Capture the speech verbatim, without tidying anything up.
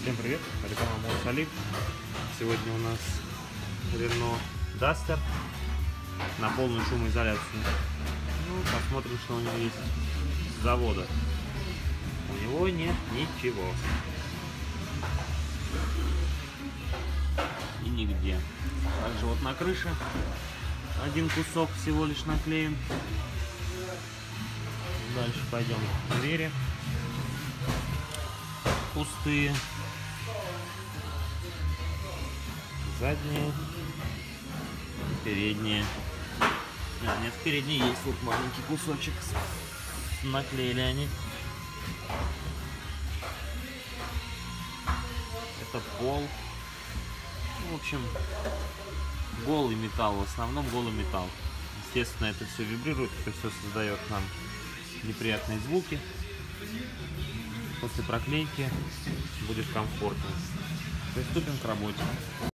Всем привет, реклама Моусалик. Сегодня у нас Renault Duster на полную шумоизоляцию. Ну, посмотрим, что у него есть с завода. У него нет ничего. И нигде. Также вот на крыше один кусок всего лишь наклеен. Дальше пойдем к двери. Пустые. Задние. Передние. А, нет, передние есть. Вот маленький кусочек. Наклеили они. Это пол. В общем, голый металл. В основном голый металл. Естественно, это все вибрирует. Это все создает нам неприятные звуки. После проклейки будет комфортно. Приступим к работе.